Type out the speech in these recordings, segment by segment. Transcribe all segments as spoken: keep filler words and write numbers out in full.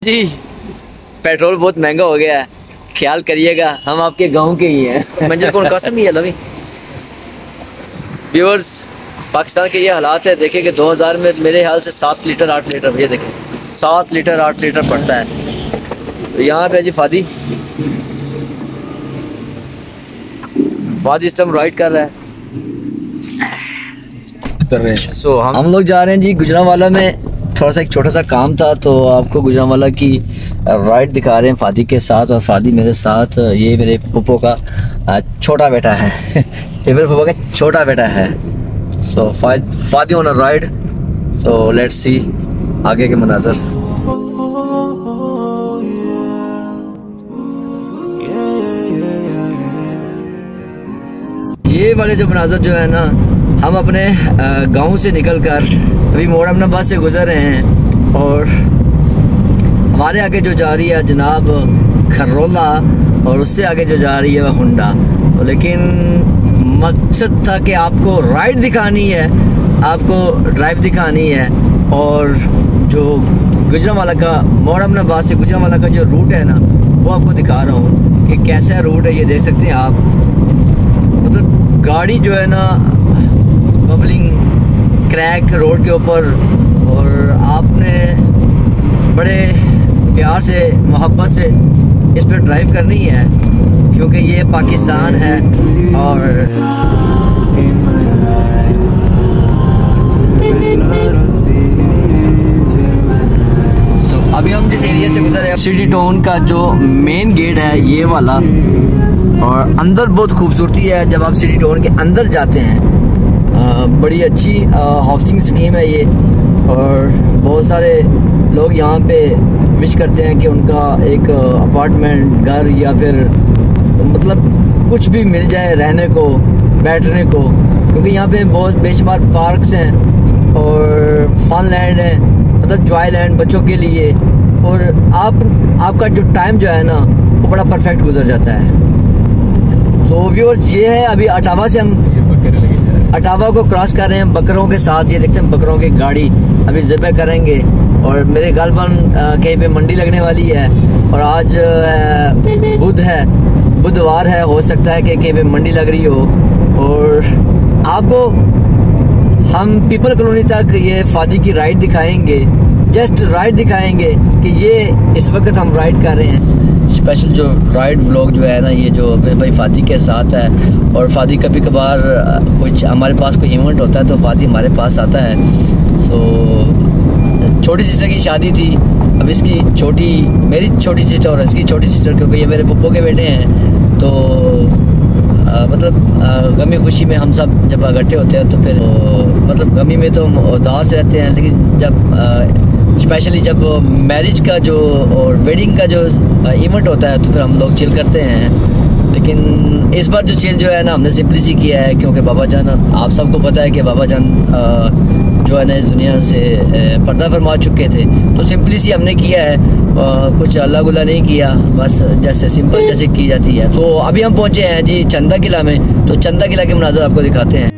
जी petrol बहुत महंगा हो गया है, ख्याल करिएगा, हम आपके गांव के ही हैं। मंजिल कौन कसम ही है लवी व्यूअर्स, पाकिस्तान के ये हालात है। देखें कि दो हज़ार में मेरे ख्याल से सात लीटर आठ लीटर ये देखें सात लीटर आठ लीटर पड़ता है। तो यहाँ पे जी फादी फादी सिस्टम राइड कर रहा है कर रहे हैं। सो हम हम लोग जा रहे हैं जी गुजरांवाला में। थोड़ा सा एक छोटा सा काम था तो आपको गुजरांवाला की राइड दिखा रहे हैं फादी के साथ। और फादी मेरे साथ, ये मेरे पुप्पो का छोटा बेटा है ये मेरे पुप्पो का छोटा बेटा है। So Fadi on a ride. So let's see आगे के मनाजर। ये वाले जो मनाजर जो है ना, हम अपने गांव से निकलकर अभी मोरमनाबाद से गुजर रहे हैं और हमारे आगे जो जा रही है जनाब खरोला और उससे आगे जो जा रही है वह हुंडा। तो लेकिन मकसद था कि आपको राइड दिखानी है, आपको ड्राइव दिखानी है। और जो गुजरांवाला का मोरमनाबाद से गुजरांवाला का जो रूट है ना, वो आपको दिखा रहा हूँ कि कैसा रूट है। ये देख सकते हैं आप, मतलब गाड़ी जो है ना बबलिंग क्रैक रोड के ऊपर, और आपने बड़े प्यार से मोहब्बत से इस पर ड्राइव करनी है क्योंकि ये पाकिस्तान है। और so, अभी हम जिस एरिया से गुजर रहे हैं सिटी टाउन का जो मेन गेट है ये वाला, और अंदर बहुत खूबसूरती है। जब आप सिटी टाउन के अंदर जाते हैं, आ, बड़ी अच्छी हाउसिंग स्कीम है ये। और बहुत सारे लोग यहाँ पे विश करते हैं कि उनका एक अपार्टमेंट घर या फिर मतलब कुछ भी मिल जाए रहने को बैठने को, क्योंकि यहाँ पे बहुत बेशुमार पार्क्स हैं और फन लैंड है, मतलब जॉय लैंड बच्चों के लिए। और आप आपका जो टाइम जो है ना वो बड़ा परफेक्ट गुजर जाता है। तो व्यूअर्स ये है, अभी अटावा से हम अटावा को क्रॉस कर रहे हैं बकरों के साथ। ये देखते हैं बकरों की गाड़ी अभी ज़िब्ह करेंगे। और मेरे गालबन कहीं पे मंडी लगने वाली है और आज बुध है, बुधवार है, हो सकता है कि कहीं पे मंडी लग रही हो। और आपको हम पीपल कॉलोनी तक ये फादी की राइड दिखाएंगे, जस्ट राइड दिखाएंगे कि ये इस वक्त हम राइड कर रहे हैं। स्पेशल जो राइड व्लॉग जो है ना, ये जो भाई फादी के साथ है। और फादी कभी कभार कुछ हमारे पास कोई इवेंट होता है तो फादी हमारे पास आता है। सो छोटी सिस्टर की शादी थी, अब इसकी छोटी मेरी छोटी सिस्टर और इसकी छोटी सिस्टर, क्योंकि ये मेरे पप्पो के बेटे हैं। तो आ, मतलब गमी खुशी में हम सब जब इकट्ठे होते हैं तो फिर तो, मतलब गमी में तो हम उदास रहते हैं, लेकिन जब स्पेशली जब मैरिज का जो और वेडिंग का जो इवेंट होता है तो फिर हम लोग चिल करते हैं। लेकिन इस बार जो चिल जो है ना हमने सिंपली सी किया है, क्योंकि बाबा जान, आप सबको पता है कि बाबा जान जो है ना इस दुनिया से पर्दा फरमा चुके थे। तो सिंपली सी हमने किया है, आ, कुछ अल्लाह गुल्ला नहीं किया, बस जैसे सिंपल जैसे की जाती है। तो अभी हम पहुंचे हैं जी चंदा किला में। तो चंदा किला के मनाज़र आपको दिखाते हैं।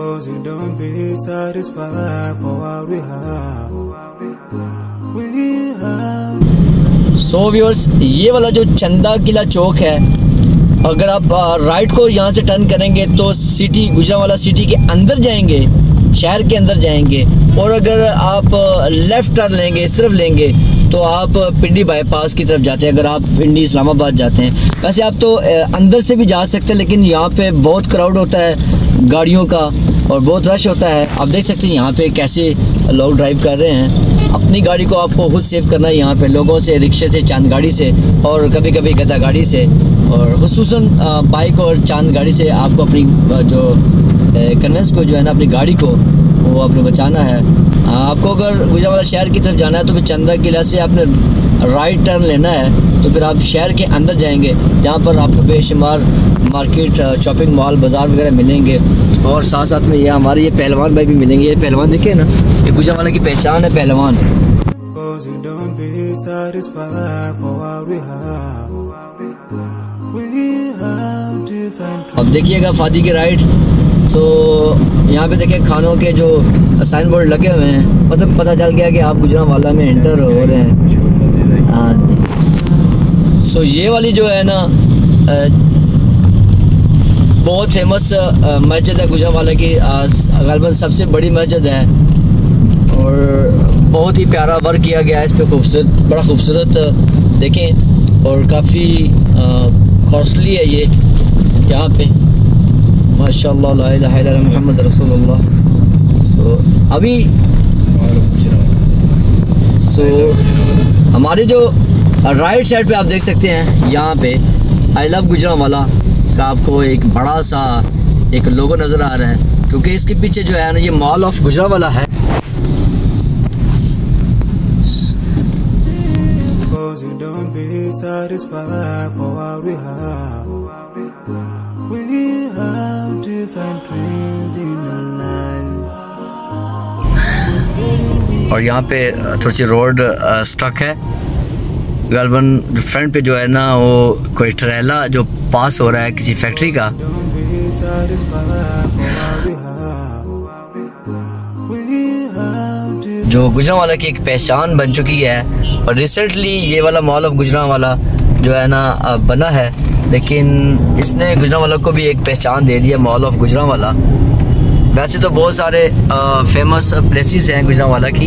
सो व्यूअर्स, ये वाला जो चंदा किला चौक है, अगर आप राइट को यहाँ से टर्न करेंगे तो सिटी गुजरांवाला सिटी के अंदर जाएंगे, शहर के अंदर जाएंगे। और अगर आप लेफ़्ट टर्न लेंगे, इस तरफ लेंगे, तो आप पिंडी बाईपास की तरफ जाते हैं। अगर आप पिंडी इस्लामाबाद जाते हैं, वैसे आप तो अंदर से भी जा सकते हैं, लेकिन यहाँ पे बहुत क्राउड होता है गाड़ियों का और बहुत रश होता है। आप देख सकते हैं यहाँ पे कैसे लोग ड्राइव कर रहे हैं। अपनी गाड़ी को आपको खुद सेव करना है यहाँ पे, लोगों से, रिक्शे से, चांद गाड़ी से और कभी कभी गधा गाड़ी से। और खुसूसन बाइक और चांद गाड़ी से आपको अपनी जो कन्वेंस को जो है ना, अपनी गाड़ी को वो आपने बचाना है। आपको अगर गुजरांवाला शहर की तरफ जाना है तो फिर चंदा किला से आपने राइट टर्न लेना है। तो फिर आप शहर के अंदर जाएंगे जहाँ पर आपको बेशुमार मार्केट, शॉपिंग मॉल, बाज़ार वगैरह मिलेंगे। और साथ साथ में ये हमारे ये पहलवान भाई भी मिलेंगे। ये पहलवान देखे ना, ये गुजरांवाला की पहचान है पहलवान। अब देखिएगा फादी की राइड। सो यहाँ पे देखिए खानों के जो साइन बोर्ड लगे हुए हैं, मतलब पता चल गया कि आप गुजरांवाला में एंटर हो रहे हैं। सो ये वाली जो है ना बहुत फेमस मस्जिद है गुजरांवाला की, गलबन सबसे बड़ी मस्जिद है और बहुत ही प्यारा वर्क किया गया है इस पे, खूबसूरत, बड़ा खूबसूरत देखें और काफ़ी कॉस्टली है ये यहाँ पे, माशाअल्लाह ला इलाहा इल्लल्लाह मुहम्मद रसूलुल्लाह। सो अभी सो हमारे जो राइट साइड पे आप देख सकते हैं यहाँ पे आई लव गुजरांवाला का आपको एक बड़ा सा एक लोगो नज़र आ रहा है, क्योंकि इसके पीछे जो है ना ये मॉल ऑफ गुजरांवाला है। और यहाँ पे थोड़ी सी रोड स्ट्रक है, गलबन फ्रंट पे जो है ना वो कोई ट्रेला जो पास हो रहा है किसी फैक्ट्री का। जो गुजरांवाला की एक पहचान बन चुकी है और रिसेंटली ये वाला मॉल ऑफ गुजरांवाला जो है ना बना है, लेकिन इसने गुजरांवाला को भी एक पहचान दे दिया, मॉल ऑफ गुजरांवाला। वैसे तो बहुत सारे आ, फेमस प्लेसेस हैं गुजरांवाला की।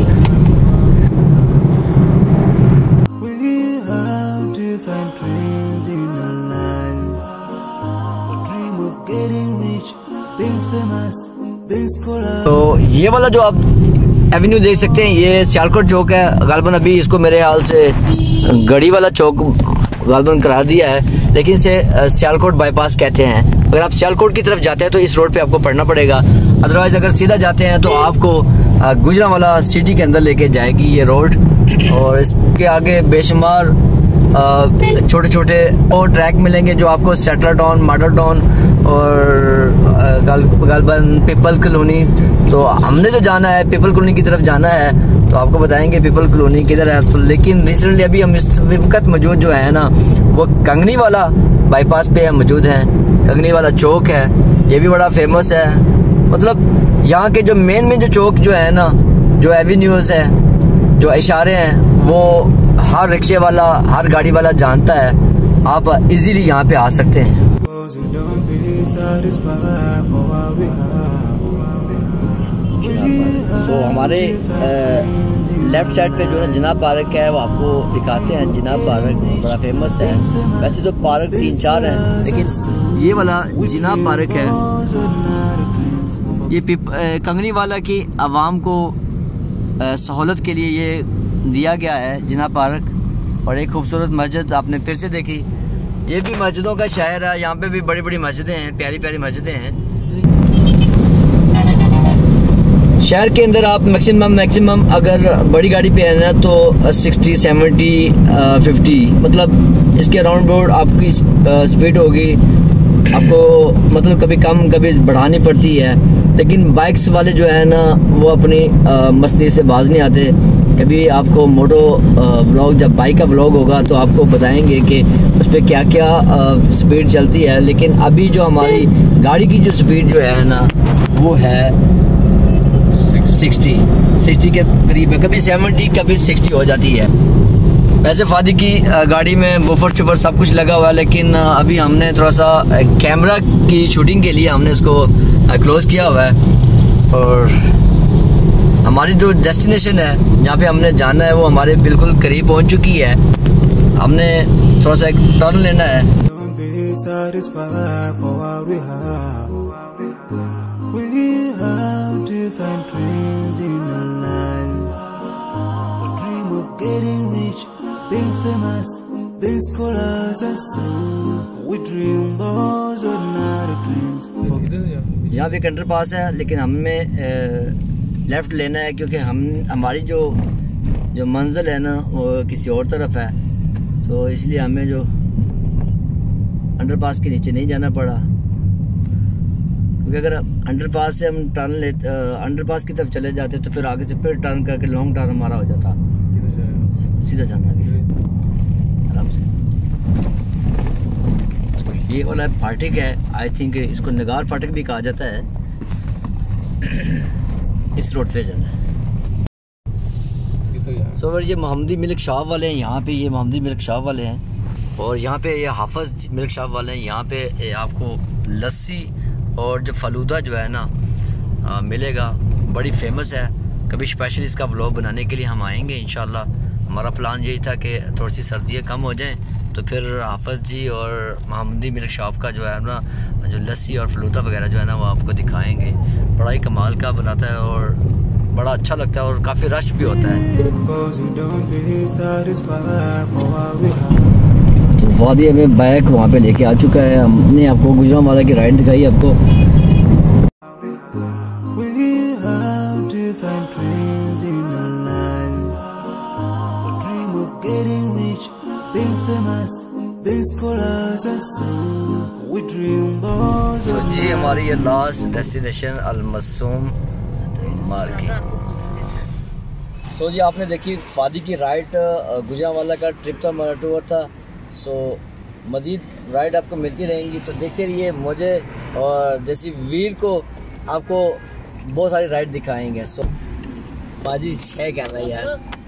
तो ये वाला जो आप एवेन्यू देख सकते हैं ये सियालकोट चौक है, गालबन अभी इसको मेरे ख्याल से गढ़ी वाला चौक गालबन करार दिया है, लेकिन इसे सियालकोट बाईपास कहते हैं। अगर आप सियालकोट की तरफ जाते हैं तो इस रोड पे आपको पढ़ना पड़ेगा, अदरवाइज अगर सीधा जाते हैं तो आपको गुजरांवाला सिटी के अंदर लेके जाएगी ये रोड। और इसके आगे बेशुमार छोटे छोटे और ट्रैक मिलेंगे जो आपको सेटलर टाउन, मॉडल टाउन और गालबन पीपल कॉलोनी। तो हमने जो जाना है पीपल कॉलोनी की तरफ जाना है, तो आपको बताएंगे पीपल कॉलोनी किधर है। तो लेकिन रिसेंटली अभी हम इस वक्त मौजूद जो है ना वो कंगनी वाला बाईपास पे मौजूद हैं। कंगनी वाला चौक है, ये भी बड़ा फेमस है। मतलब यहाँ के जो मेन में जो चौक जो है ना, जो एवेन्यूज है, जो इशारे हैं, वो हर रिक्शे वाला, हर गाड़ी वाला जानता है। आप इजीली यहाँ पे आ सकते हैं। तो हमारे लेफ्ट साइड पे जो है जिना पार्क है वो आपको दिखाते हैं। जिना पार्क बड़ा फेमस है, वैसे तो पार्क तीन चार हैं, लेकिन ये वाला जिना पार्क है, ये कंगनी वाला की आवाम को सहूलत के लिए ये दिया गया है जिना पार्क। और एक खूबसूरत मस्जिद आपने फिर से देखी, ये भी मस्जिदों का शहर है, यहाँ पे भी बड़ी बड़ी मस्जिदें हैं, प्यारी प्यारी मस्जिदें हैं। शहर के अंदर आप मैक्सिमम मैक्सिमम अगर बड़ी गाड़ी पे है ना तो सिक्सटी सेवेंटी फिफ्टी, मतलब इसके अराउंड रोड आपकी स्पीड होगी, आपको मतलब कभी कम कभी बढ़ानी पड़ती है। लेकिन बाइक्स वाले जो है ना वो अपनी मस्ती से बाज नहीं आते। कभी आपको मोटो व्लॉग, जब बाइक का व्लॉग होगा तो आपको बताएंगे कि उस पर क्या क्या स्पीड चलती है। लेकिन अभी जो हमारी गाड़ी की जो स्पीड जो है ना वो है सिक्सटी सिक्सटी के करीब है, कभी सेवेंटी कभी सिक्सटी हो जाती है। वैसे फादी की गाड़ी में बुफर चुफर सब कुछ लगा हुआ है, लेकिन अभी हमने थोड़ा सा कैमरा की शूटिंग के लिए हमने इसको क्लोज किया हुआ है। और हमारी जो डेस्टिनेशन है जहाँ पे हमने जाना है वो हमारे बिल्कुल करीब पहुँच चुकी है। हमने थोड़ा सा एक टर्न लेना है। यहाँ पे अंडर पास है, लेकिन हमें लेफ्ट लेना है क्योंकि हम हमारी जो जो मंजिल है ना वो किसी और तरफ है, तो इसलिए हमें जो अंडरपास के नीचे नहीं जाना पड़ा। क्योंकि अगर अंडरपास से हम टर्न ले अंडरपास की तरफ चले जाते तो फिर आगे से फिर टर्न करके लॉन्ग टर्न हमारा हो जाता। सीधा जाना आगे आराम से। ये वाला फाटक है, आई थिंक इसको नगार फाटक भी कहा जाता है। इस रोड पे जाना है। सो so, ये मोहम्मदी मिल्क शॉप वाले हैं यहाँ पे, ये मोहम्मदी मिल्क शॉप वाले हैं। और यहाँ पे ये हाफिज मिल्क शॉप वाले हैं। यहाँ पे आपको लस्सी और जो फलूदा जो है ना आ, मिलेगा, बड़ी फेमस है। कभी स्पेशल इसका व्लॉग बनाने के लिए हम आएंगे इंशाल्लाह। हमारा प्लान यही था कि थोड़ी सी सर्दियाँ कम हो जाएं तो फिर हाफिज जी और मोहम्मदी मिल्क शॉप का जो है ना जो लस्सी और फलूदा वगैरह जो है ना वो आपको दिखाएंगे। बड़ा ही कमाल का बनाता है और बड़ा अच्छा लगता है और काफ़ी रश भी होता है। तो वादी हमें बैक वहाँ पे लेके आ चुका है। हमने आपको गुजरांवाला की राइड दिखाई आपको। तो जी हमारी ये लास्ट डेस्टिनेशन अल-मसूम मार्केट। सो जी आपने देखी फादी की राइड, गुजरांवाला का ट्रिप था, हमारा टूर था। सो मज़ीद राइड आपको मिलती रहेंगी तो देखते रहिए। मुझे और जैसी वीर को आपको बहुत सारी राइड दिखाएंगे। सो फादी शेख है भाई यार।